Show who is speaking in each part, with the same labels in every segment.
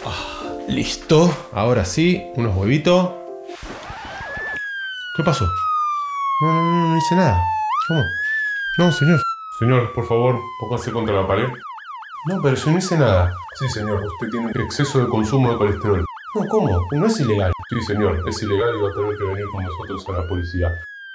Speaker 1: Listo. Ahora sí, unos huevitos. ¿Qué pasó? No hice nada. ¿Cómo? No, señor.
Speaker 2: Señor, por favor, póngase contra la pared.
Speaker 1: No, pero yo no hice nada.
Speaker 2: Sí, señor, usted tiene exceso de consumo de colesterol.
Speaker 1: No, ¿cómo? No es ilegal.
Speaker 2: Sí, señor, es ilegal y va a tener que venir con nosotros a la policía.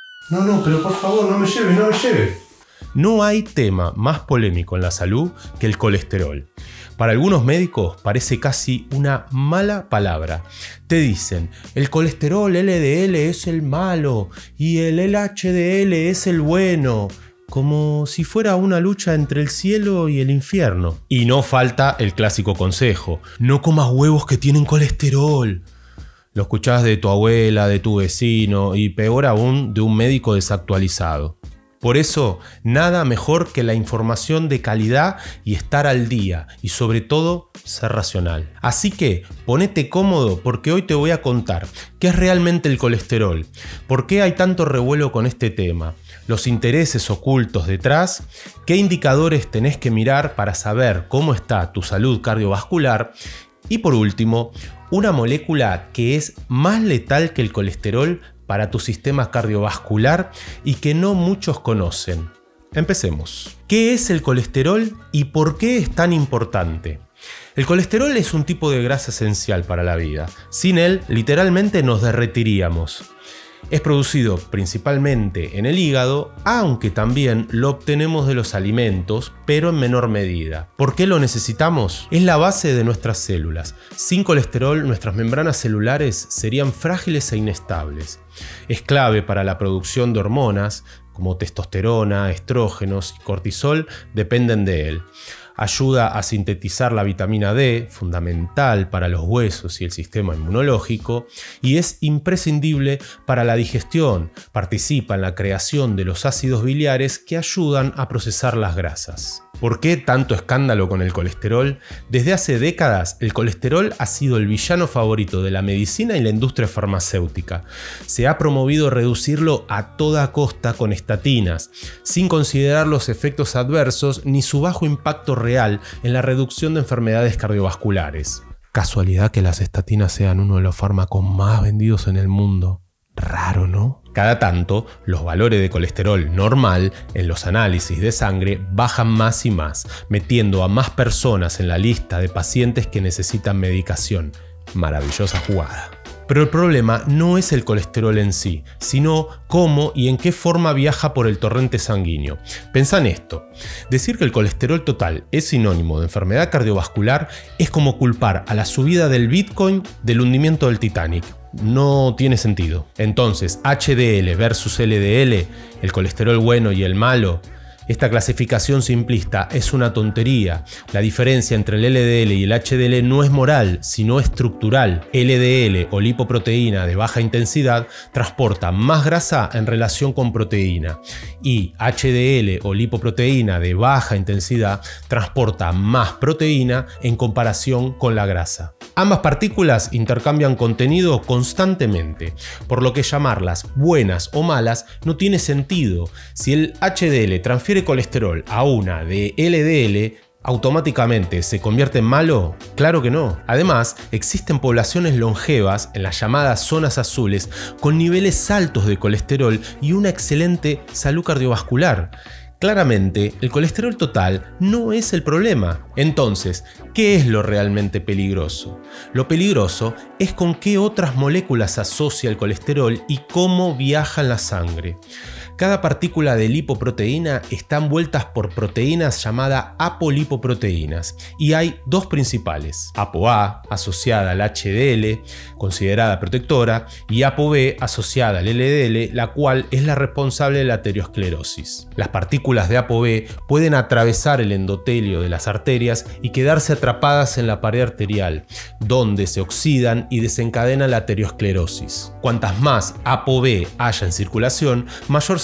Speaker 1: No, pero por favor, no me lleve. No hay tema más polémico en la salud que el colesterol. Para algunos médicos parece casi una mala palabra. Te dicen, el colesterol LDL es el malo y el LHDL es el bueno. Como si fuera una lucha entre el cielo y el infierno. Y no falta el clásico consejo, no comas huevos que tienen colesterol. Lo escuchás de tu abuela, de tu vecino y peor aún de un médico desactualizado. Por eso, nada mejor que la información de calidad y estar al día y sobre todo ser racional. Así que ponete cómodo porque hoy te voy a contar qué es realmente el colesterol, por qué hay tanto revuelo con este tema, los intereses ocultos detrás, qué indicadores tenés que mirar para saber cómo está tu salud cardiovascular y por último, una molécula que es más letal que el colesterol para tu sistema cardiovascular y que no muchos conocen. Empecemos. ¿Qué es el colesterol y por qué es tan importante? El colesterol es un tipo de grasa esencial para la vida. Sin él, literalmente nos derretiríamos. Es producido principalmente en el hígado, aunque también lo obtenemos de los alimentos, pero en menor medida. ¿Por qué lo necesitamos? Es la base de nuestras células. Sin colesterol, nuestras membranas celulares serían frágiles e inestables. Es clave para la producción de hormonas, como testosterona, estrógenos y cortisol, dependen de él. Ayuda a sintetizar la vitamina D, fundamental para los huesos y el sistema inmunológico, y es imprescindible para la digestión. Participa en la creación de los ácidos biliares que ayudan a procesar las grasas. ¿Por qué tanto escándalo con el colesterol? Desde hace décadas, el colesterol ha sido el villano favorito de la medicina y la industria farmacéutica. Se ha promovido reducirlo a toda costa con estatinas, sin considerar los efectos adversos ni su bajo impacto real en la reducción de enfermedades cardiovasculares. Casualidad que las estatinas sean uno de los fármacos más vendidos en el mundo. Raro, ¿no? Cada tanto, los valores de colesterol normal en los análisis de sangre bajan más y más, metiendo a más personas en la lista de pacientes que necesitan medicación. Maravillosa jugada. Pero el problema no es el colesterol en sí, sino cómo y en qué forma viaja por el torrente sanguíneo. Pensá en esto. Decir que el colesterol total es sinónimo de enfermedad cardiovascular es como culpar a la subida del Bitcoin del hundimiento del Titanic. No tiene sentido. Entonces, HDL versus LDL, el colesterol bueno y el malo. Esta clasificación simplista es una tontería. La diferencia entre el LDL y el HDL no es moral, sino estructural. LDL o lipoproteína de baja intensidad transporta más grasa en relación con proteína y HDL o lipoproteína de baja intensidad transporta más proteína en comparación con la grasa. Ambas partículas intercambian contenido constantemente, por lo que llamarlas buenas o malas no tiene sentido. Si el HDL transfiere colesterol a una de LDL, ¿automáticamente se convierte en malo? Claro que no. Además, existen poblaciones longevas en las llamadas zonas azules con niveles altos de colesterol y una excelente salud cardiovascular. Claramente, el colesterol total no es el problema. Entonces, ¿qué es lo realmente peligroso? Lo peligroso es con qué otras moléculas se asocia el colesterol y cómo viaja en la sangre. Cada partícula de lipoproteína está envueltas por proteínas llamadas apolipoproteínas y hay dos principales, ApoA asociada al HDL, considerada protectora, y ApoB asociada al LDL, la cual es la responsable de la aterosclerosis. Las partículas de ApoB pueden atravesar el endotelio de las arterias y quedarse atrapadas en la pared arterial, donde se oxidan y desencadenan la aterosclerosis. Cuantas más ApoB haya en circulación, mayor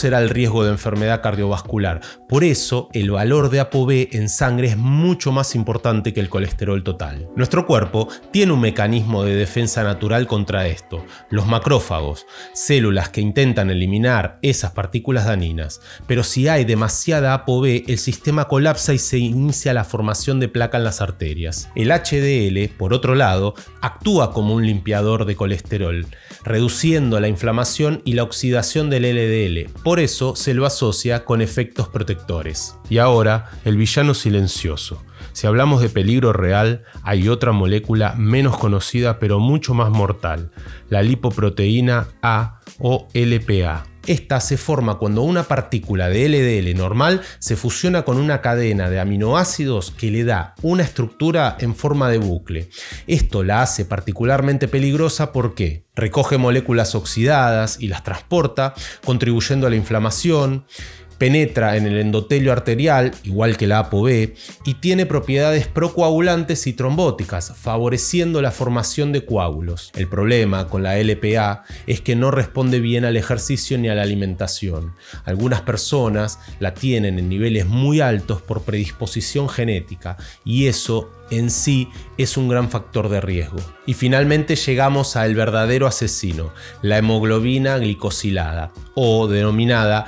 Speaker 1: será el riesgo de enfermedad cardiovascular. Por eso, el valor de ApoB en sangre es mucho más importante que el colesterol total. Nuestro cuerpo tiene un mecanismo de defensa natural contra esto, los macrófagos, células que intentan eliminar esas partículas dañinas. Pero si hay demasiada ApoB, el sistema colapsa y se inicia la formación de placa en las arterias. El HDL, por otro lado, actúa como un limpiador de colesterol, reduciendo la inflamación y la oxidación del LDL. Por eso se lo asocia con efectos protectores. Y ahora, el villano silencioso. Si hablamos de peligro real, hay otra molécula menos conocida pero mucho más mortal, la lipoproteína A o LPA. Esta se forma cuando una partícula de LDL normal se fusiona con una cadena de aminoácidos que le da una estructura en forma de bucle. Esto la hace particularmente peligrosa porque recoge moléculas oxidadas y las transporta, contribuyendo a la inflamación. Penetra en el endotelio arterial, igual que la ApoB, y tiene propiedades procoagulantes y trombóticas, favoreciendo la formación de coágulos. El problema con la LPA es que no responde bien al ejercicio ni a la alimentación. Algunas personas la tienen en niveles muy altos por predisposición genética, y eso en sí es un gran factor de riesgo. Y finalmente llegamos al verdadero asesino, la hemoglobina glicosilada, o denominada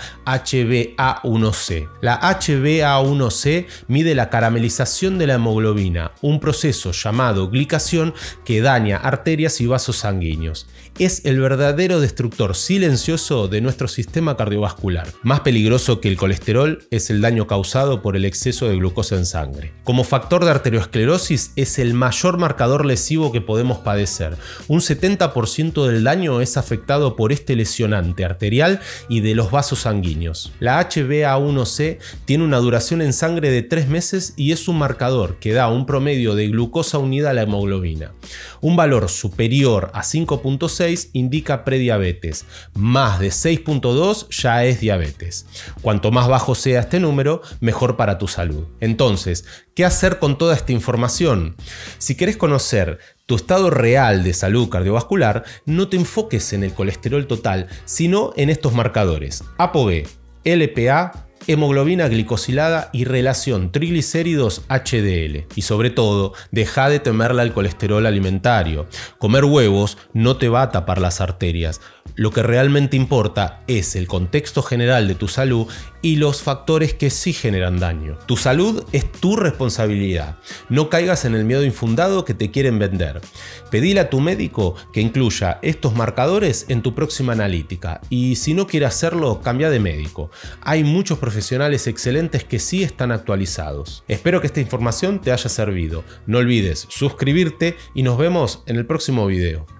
Speaker 1: HbA1c. La HbA1c mide la caramelización de la hemoglobina, un proceso llamado glicación que daña arterias y vasos sanguíneos. Es el verdadero destructor silencioso de nuestro sistema cardiovascular. Más peligroso que el colesterol es el daño causado por el exceso de glucosa en sangre. Como factor de arteriosclerosis es el mayor marcador lesivo que podemos padecer. Un 70% del daño es afectado por este lesionante arterial y de los vasos sanguíneos. La HbA1c tiene una duración en sangre de 3 meses y es un marcador que da un promedio de glucosa unida a la hemoglobina. Un valor superior a 5.6 indica prediabetes, más de 6.2 ya es diabetes. Cuanto más bajo sea este número, mejor para tu salud. Entonces, ¿qué hacer con toda esta información? Si querés conocer tu estado real de salud cardiovascular, no te enfoques en el colesterol total, sino en estos marcadores: ApoB, LPA, hemoglobina glicosilada y relación triglicéridos HDL. Y sobre todo, deja de temerle al colesterol alimentario. Comer huevos no te va a tapar las arterias. Lo que realmente importa es el contexto general de tu salud y los factores que sí generan daño. Tu salud es tu responsabilidad. No caigas en el miedo infundado que te quieren vender. Pedile a tu médico que incluya estos marcadores en tu próxima analítica. Y si no quiere hacerlo, cambia de médico. Hay muchos profesionales excelentes que sí están actualizados. Espero que esta información te haya servido. No olvides suscribirte y nos vemos en el próximo video.